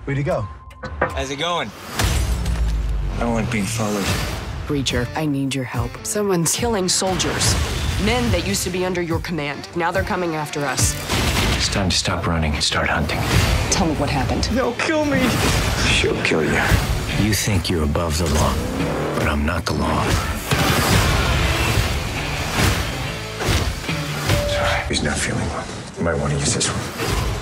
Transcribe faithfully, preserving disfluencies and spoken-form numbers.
Where'd he go? How's it going? I don't want being followed. Breacher, I need your help. Someone's killing soldiers. Men that used to be under your command. Now they're coming after us. It's time to stop running and start hunting. Tell me what happened. They'll kill me. She'll kill you. You think you're above the law, but I'm not the law. Sorry, he's not feeling well. You might want to use this one.